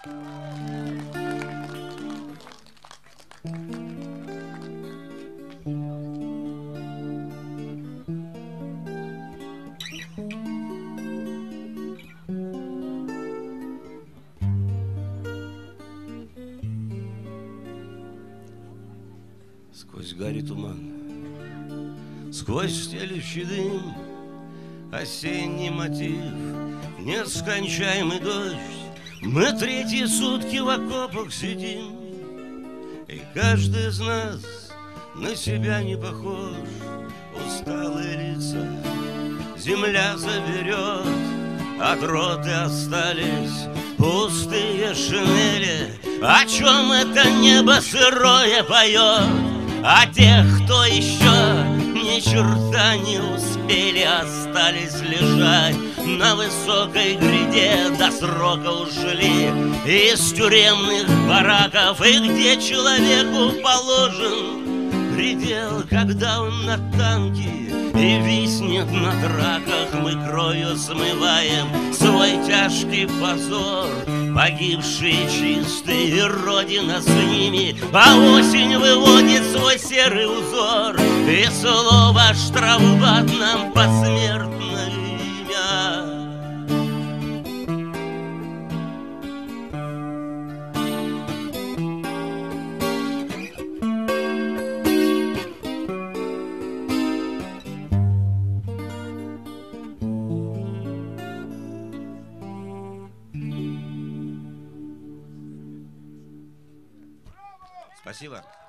Сквозь гарь и туман, сквозь стелющий дым, осенний мотив, нескончаемый дождь. Мы третьи сутки в окопах сидим, и каждый из нас на себя не похож. Усталые лица земля заберет, от роты остались пустые шинели. О чем это небо сырое поет? О тех, кто еще ни черта не успели, остались лежать на высокой гряде, до срока ушли из тюремных бараков. И где человеку положен предел, когда он на танке и виснет на траках, мы кровью смываем свой тяжкий позор. Погибшие чистые, и Родина с ними, а осень выводит свой серый узор, и слово штрафбат нам посмертное имя. Спасибо.